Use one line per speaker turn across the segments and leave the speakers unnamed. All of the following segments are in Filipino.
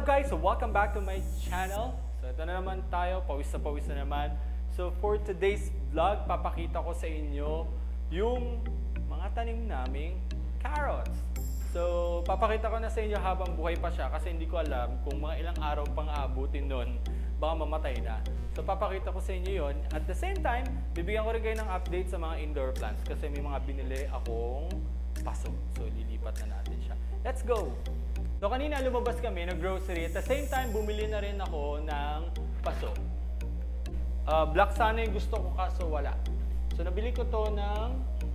guys! So welcome back to my channel. So ito na naman tayo, pawis na naman. So for today's vlog, papakita ko sa inyo yung mga tanim naming carrots. So papakita ko na sa inyo habang buhay pa siya kasi hindi ko alam kung mga ilang araw pang aabutin nun, baka mamatay na. So papakita ko sa inyo yon. At the same time, bibigyan ko rin kayo ng update sa mga indoor plants kasi may mga binili akong paso. So lilipat na natin siya. Let's go! So kanina lumabas kami ng grocery. At the same time, bumili na rin ako ng paso. Black sana yung gusto ko kaso wala. So nabili ko to ng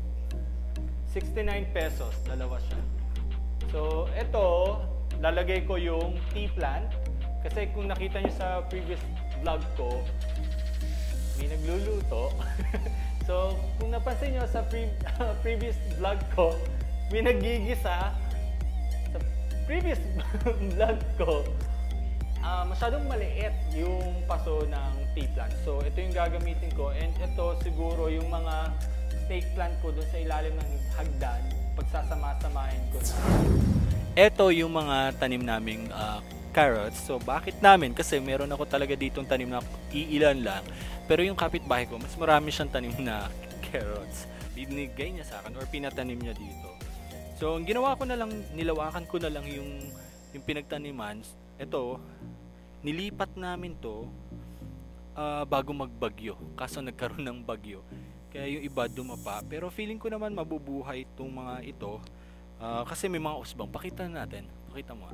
69 pesos. Dalawa siya. So ito, lalagay ko yung tea plant. Kasi kung nakita nyo sa previous vlog ko, may nagluluto. So kung napansin nyo sa previous vlog ko, may naggigisa. Previous vlog ko, masyadong maliit yung paso ng tea plant. So, ito yung gagamitin ko. And ito siguro yung mga snake plant ko doon sa ilalim ng hagdan. Pagsasama-samahin ko na. Ito yung mga tanim naming carrots. So, bakit namin? Kasi meron ako talaga ditong tanim na iilan lang. Pero yung kapitbahay ko, mas marami siyang tanim na carrots. Binigay niya sa akin or pinatanim niya dito. So, ang ginawa ko na lang, nilawakan ko na lang yung pinagtaniman. Ito, nilipat namin to bago magbagyo. Kaso nagkaroon ng bagyo. Kaya yung iba dumapa. Pero feeling ko naman mabubuhay itong mga ito. Kasi may mga usbang. Pakita natin. Pakita mo.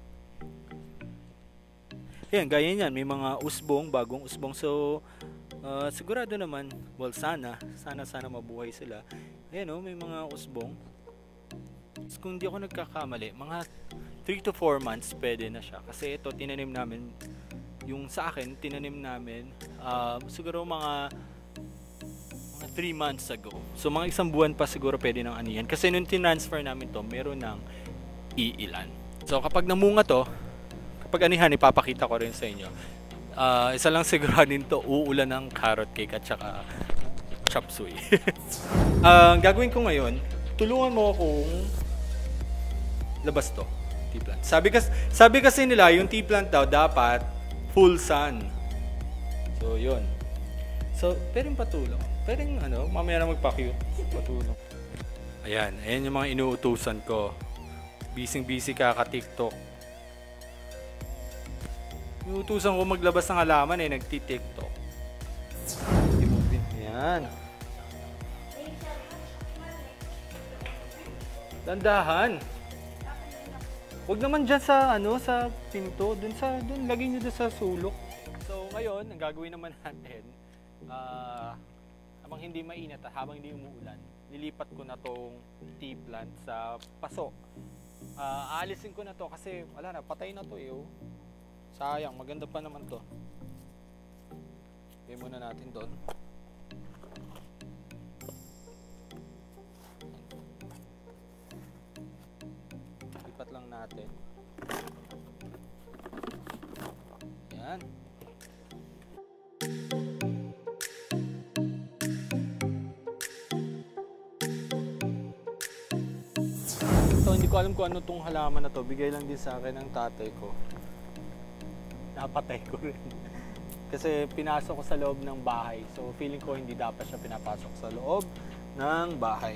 Ayan, gaya niyan. May mga usbong, bagong usbong. So, sigurado naman, well, sana mabuhay sila. Ayan, may mga usbong. Kung hindi ako nagkakamali, mga 3 to 4 months pwede na siya. Kasi ito, tinanim namin, yung sa akin, tinanim namin, siguro mga 3 months ago. So, mga isang buwan pa siguro pwede ng aniyan. Kasi nung tinransfer namin to, meron ng iilan. So, kapag namunga to, kapag anihan, ipapakita ko rin sa inyo. Isa lang siguraduhin to, uulan ng carrot cake at saka chop suey. Gagawin ko ngayon, tulungan mo akong labas to, tea plant. Sabi kasi nila, yung tea plant daw dapat full sun. So, yun. So, pwedeng patulong. Pwedeng, mamaya na magpa-cute. Patulong. Ayan yung mga inuutusan ko. Busy ka-TikTok. Inuutusan ko maglabas ng halaman nagti-TikTok. Ayan. Dandahan. Huwag naman dyan sa sa pinto, dun lagay nyo dun sa sulok. So ngayon, ang gagawin naman natin, habang hindi mainit at habang hindi umuulan, nilipat ko na tong tea plant sa paso. Aalisin ko na to kasi wala na, patay na to Sayang, maganda pa naman to. Lagay muna natin doon. Lang natin. Yan. So, hindi ko alam kung ano tong halaman na to. Bigay lang din sa akin ng tatay ko. Napatay ko rin. Kasi pinasok ko sa loob ng bahay. So, feeling ko hindi dapat siya pinapasok sa loob ng bahay.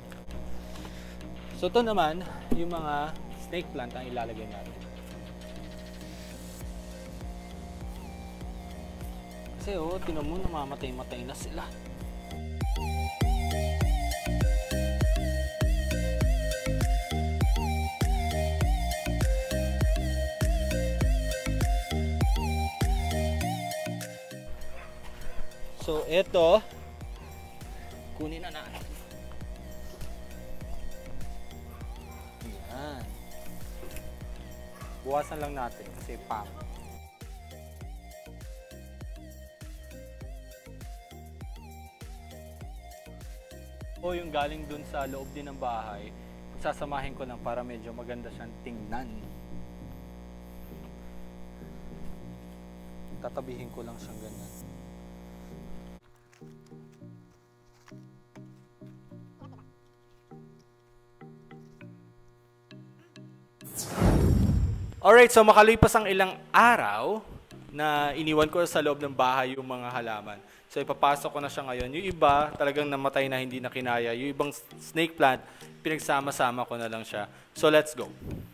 So, ito naman, yung mga snake plant ang ilalagay natin. Kasi tinan mo, namamatay-matay na sila. So, ito, kunin na natin. Buwasan lang natin kasi pang. O yung galing dun sa loob din ng bahay, sasamahin ko lang para medyo maganda siyang tingnan. Tatabihin ko lang siyang ganyan. Alright, so makalipas ang ilang araw na iniwan ko sa loob ng bahay yung mga halaman. So ipapasok ko na siya ngayon. Yung iba talagang namatay na hindi na kinaya. Yung ibang snake plant, pinagsama-sama ko na lang siya. So let's go.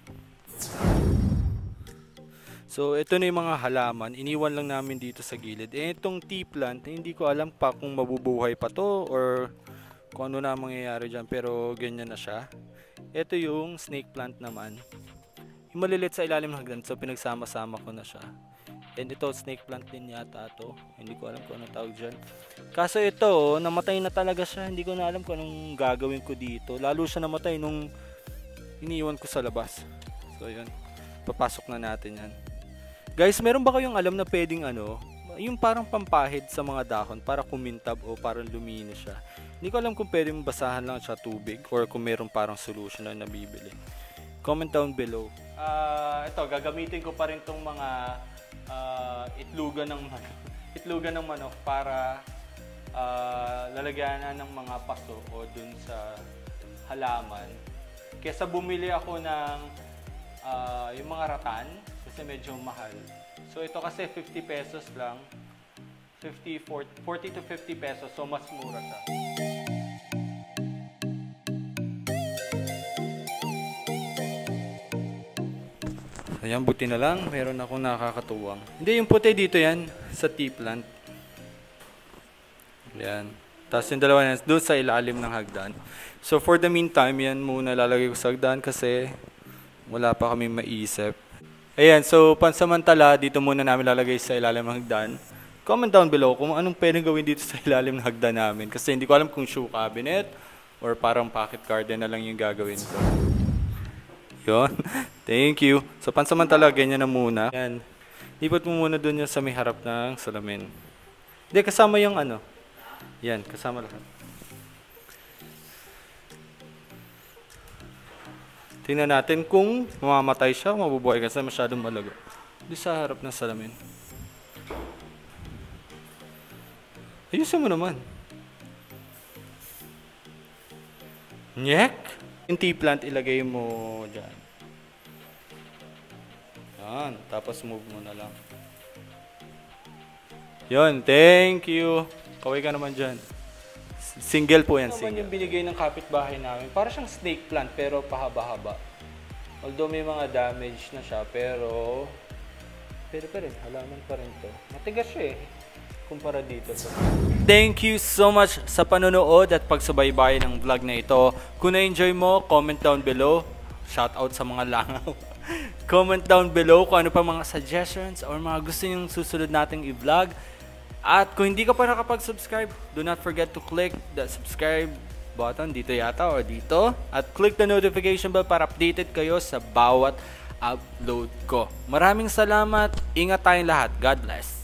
So ito na yung mga halaman. Iniwan lang namin dito sa gilid. Itong tea plant, hindi ko alam pa kung mabubuhay pa to or kung ano na mangyayari dyan. Pero ganyan na siya. Ito yung snake plant naman. Yung malilit sa ilalim ng hagdan, so pinagsama-sama ko na siya. And ito, snake plant din yata ito. Hindi ko alam kung anong tawag dyan. Kaso ito, namatay na talaga siya. Hindi ko na alam kung anong gagawin ko dito. Lalo siya namatay nung iniiwan ko sa labas. So yun, papasok na natin yan. Guys, meron ba kayong alam na pwedeng yung parang pampahid sa mga dahon para kumintab o parang luminis siya? Hindi ko alam kung pwedeng basahan lang siya tubig or kung meron parang solution na nabibili. Comment down below. Ito, gagamitin ko pa rin itong mga itlugan ng manok para lalagyanan ng mga paso o dun sa halaman. Kesa bumili ako ng yung mga ratan kasi medyo mahal. So ito kasi 50 pesos lang. 40 to 50 pesos, so mas mura siya. Ayan, buti na lang. Meron akong nakakatuwang. Hindi, yung puti dito yan. Sa tea plant. Ayan. Tapos yung dalawa yan, doon sa ilalim ng hagdan. So for the meantime, yan muna lalagay ko sa hagdan kasi wala pa kami maisip. Ayan, so pansamantala, dito muna namin lalagay sa ilalim ng hagdan. Comment down below kung anong pwedeng gawin dito sa ilalim ng hagdan namin. Kasi hindi ko alam kung shoe cabinet or parang pocket garden na lang yung gagawin ko. Yun. Thank you. So, pansamantala, ganyan na muna. Yan. Lipat mo muna dun yung sa may harap ng salamin. Hindi, kasama yung Yan, kasama lahat. Tingnan natin kung mamamatay siya o mabubuhay kasi masyadong malago. Di sa harap ng salamin. Ayusin mo naman. Nyek! Yung tea plant, ilagay mo dyan. Yan. Tapos move mo na lang. Yun. Thank you. Kaway ka naman dyan. Single po yan. Single. Yung binigay ng kapitbahay namin. Para siyang snake plant pero pahaba-haba. Although may mga damage na siya pero pa rin. Halaman pa rin to. Matigas siya eh. Kumpara dito. Thank you so much sa panonood at pagsubaybay ng vlog na ito. Kung na-enjoy mo, comment down below. Shout out sa mga langaw. Comment down below kung ano pa mga suggestions or mga gusto nyong susunod nating i-vlog. At kung hindi ka pa nakapag-subscribe, do not forget to click the subscribe button dito yata or dito. At click the notification bell para updated kayo sa bawat upload ko. Maraming salamat. Ingat tayong lahat. God bless.